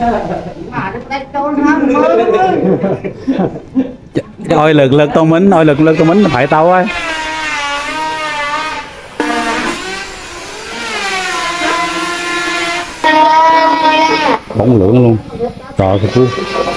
ôi lực lực tao mến ôi lực lực tao mến phải tao ơi bóng lưỡng luôn trời ơi chú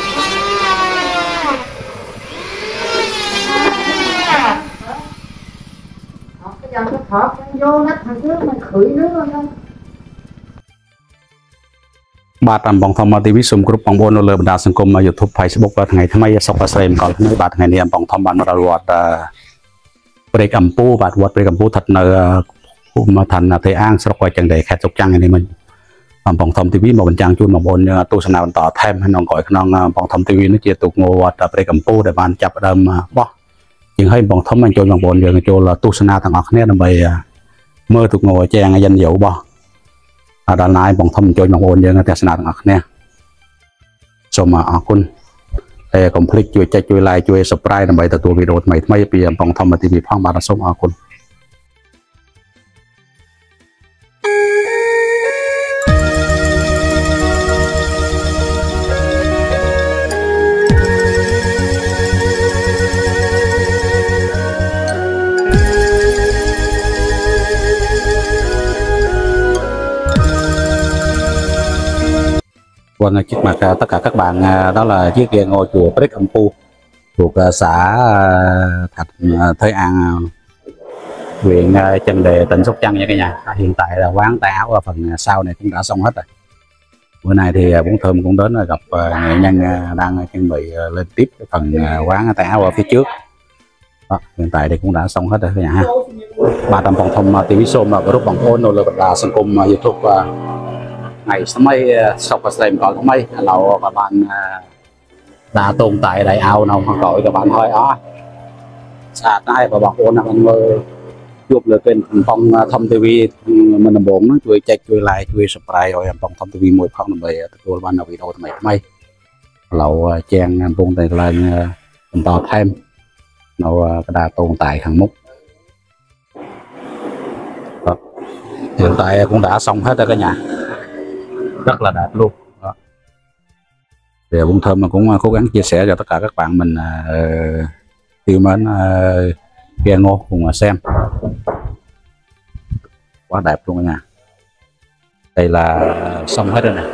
bà làm bóng thom TV sum group bóng bồn lơ bật sân công YouTube Facebook và ngày thứ mấy sắp tới em còn mấy bạn ngày này bóng thom bạn mà đào break ampu và break ampu thật là mà thành là thầy an sau quay chẳng để khai chụp trang này mình bóng thom TV một bên trang chun bóng bồn tu sân nàoต่อthêm hay non gọi non bóng thom TV nó chia tục ngô và break ampu để bạn chập đâm bó nhưng hay bóng thom mình cho bóng bồn giờ cho là tu sân nào thằng ngọc này là bày mơ tục ngồi trang danh dậu bóด้านในบางทำโจยบางโอนเยอะแต่สนับหนักเนี่ยสมมาคุณคอมพลีทช่วยใจช่วยไลน์ช่วยสปรายนำไปแต่ตัววิดีโอใหม่ไม่เปลี่ยนบางทำมาทีวีพังบาร์สมมาคุณVâng, trước mặt tất cả các bạn đó là chiếc ghe ngôi chùa Break Ampu thuộc xã Thạch Thới An, huyện Trần Đề, tỉnh Sóc Trăng nha cả nhà. Hiện tại là quán tay áo ở phần sau này cũng đã xong hết rồi. Bữa nay thì Bún Thơm cũng đến gặp nghệ nhân đang chuẩn bị lên tiếp cái phần quán tay áo ở phía trước. Đó, hiện tại thì cũng đã xong hết rồi cả nhà. 300 phòng thông TV show mà group bằng ôn rồi là sân cung YouTube ngày sớm mấy sau khi xem còn không mấy lâu các bạn đã tồn tại đại ao nào họ gọi các bạn thôi đó xa tay và bạn ôn là mình chụp được kênh phong thông TV mình làm bốn nóជួយcheckជួយlikeជួយsubscribe rồi phong thông TV mỗi phong là về tôi ban đầu video này mấy lâu trang buông tay lên to thêm nó đã tồn tại hàng mục hiện tại cũng đã xong hết rồi cả nhà rất là đẹp luôn đó. Thì Bún Thơm mà cũng cố gắng chia sẻ cho tất cả các bạn mình yêu mến ghe ngô cùng xem quá đẹp luôn cả nhà. Đây là xong hết rồi nè,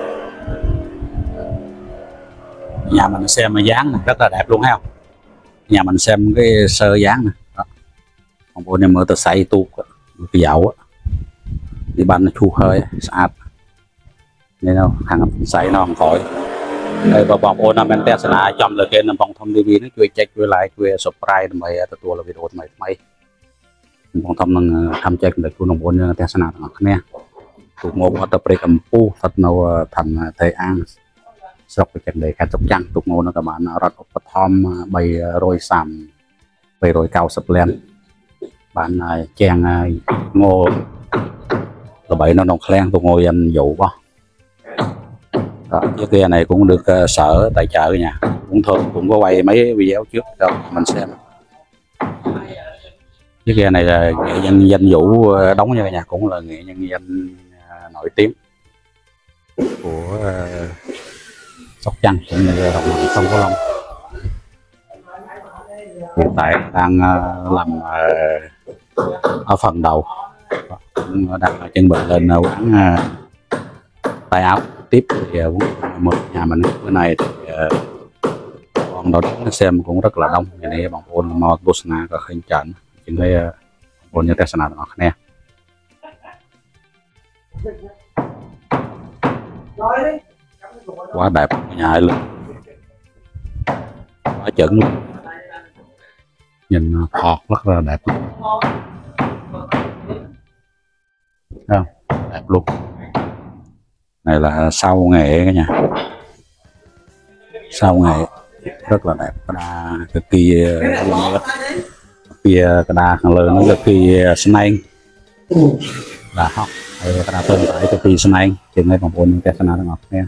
nhà mình xem dáng này, rất là đẹp luôn ha, nhà mình xem cái sơ dáng này đó. Còn bữa nay mở tờ xây tu cái dậu đi bánh nó chu hơi sạch nên đâu hàng sấy nó không khỏi đây và bóng ôn mình test là trong là kênh bóng thông TV nóជួយcheckជួយlikeជួយsubscribeដើម្បីទទួលវីដេអូថ្មីថ្មីបងធំនឹងทำ check ដល់ខ្លួនបងônតេស្តនាទាំងអស់គ្នាទូកមកអត់ទៅព្រៃកម្ពុជាស្ថិតនៅឋានថៃអាងស្រុកប្រចាំដីខេត្តសុកចាំទូកមកនៅក៏បានរត់ឧបត្ថម្ភ330 390លានបានជាងងោល្បីនៅក្នុងឃ្លាំងទូកងយិនdụ quá. Đó, chiếc ghe này cũng được sở tại chợ nhà cũng thường cũng có quay mấy video trước cho mình xem. Chiếc ghe này là nghệ nhân danh Vũ đóng cho cả nhà, cũng là nghệ nhân danh nổi tiếng của Sóc Trăng cũng như đồng bằng sông Cửu Long. Hiện tại đang làm ở phần đầu, cũng đang chuẩn bị lên quán tay áo tiếp. Thì một nhà mình bữa nay thì con đó xem cũng rất là đông, ngày nay bằng ôn mò bosna có khinh trận chính đây ôn như tesna đó nè quá đẹp nhà luôn, quá chuẩn luôn, nhìn thọt rất là đẹp luôn. Không? Đẹp luôn. Này là sau nghệ cả nhà, sau nghệ rất là đẹp, cái đa cực kỳ kia cái đa hàng lớn nó cực kỳ snake là học cái đa tồn tại cực kỳ snake trên đây còn bốn cái snake ngọc nha.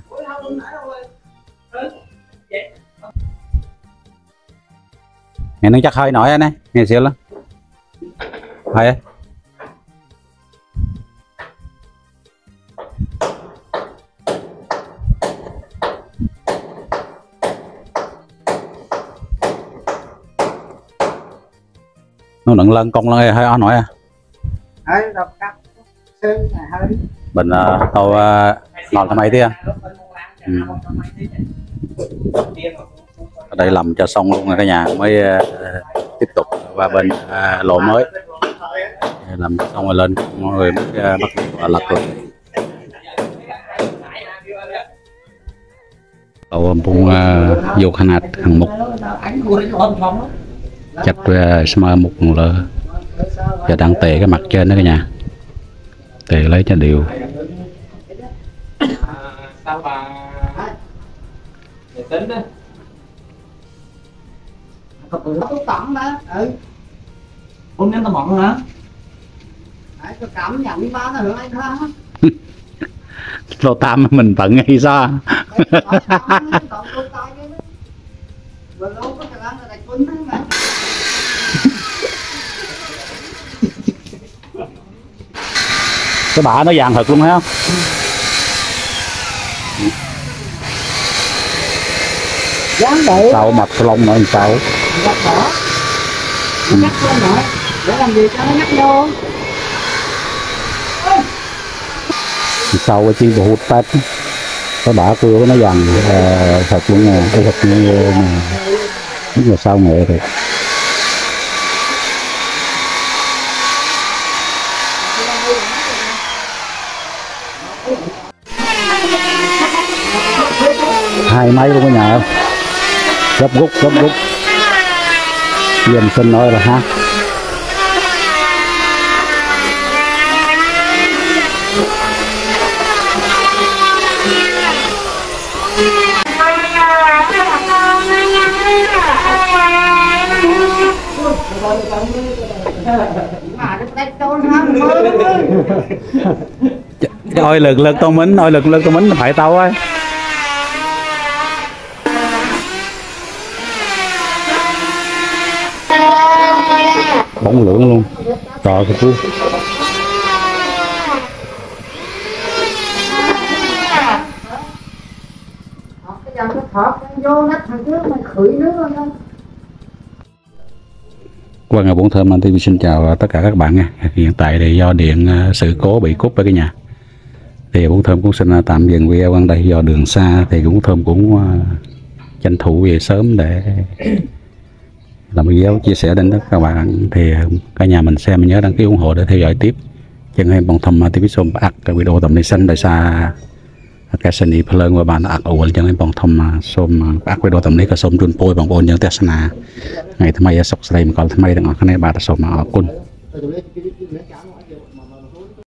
Nghe nó chắc hơi nói anh ấy nghe xíu lắm hay nó nặng lên con lên hơi nói à mình tàu ngọt làm ấy đi ở đây làm cho xong luôn rồi cả nhà mới tiếp tục qua bên lỗ mới làm xong rồi lên mọi người mới bắt đầu lật rồi tàu bung vô khả năng hàng mục chặt smart một lơ và đang tệ cái mặt trên đó cả nhà tệ lấy cho đều sao bà để tính đó tôi tặng đó hôm nay tao mọn hả tôi cảm nhận ba nó được anh ha lô tam mình tận hay sao cái bả nó vàng thật luôn thấy không sao mặt lông nữa sao nhắc lên rồi để làm gì cho nó nhắc vô sau cái chi bộ hút tết cái bả cưa nó vàng thật luôn nè cái thật như rất là sao nghệ rồi hai máy luôn cả nhà gấp rút dùm xin nói là ha ôi lực tô mính ôi lực tô mính phải tao ấy bóng lưỡng luôn trời cái cú qua ngày 4 thơm anh TV xin chào tất cả các bạn nha. Hiện tại thì do điện sự cố bị cúp ở cái nhà thì Bốn Thơm cũng xin tạm dừng video ở đây do đường xa thì Bốn Thơm cũng tranh thủ về sớm để làm video chia sẻ đến tất cả các bạn thì cả nhà mình xem nhớ đăng ký ủng hộ để theo dõi tiếp chân em Bốn Thơm TV xôm ạc cái video tầm này xanh đại xa cái sinh ý phơi người bạn ạc ổn chân em Bốn Thơm xôm ạc video tầm này có xôm chun pôi bằng ôn những test na ngày thứ mấy sọc sậy mà còn thứ mấy đang ở cái này bạn xôm mà ở cun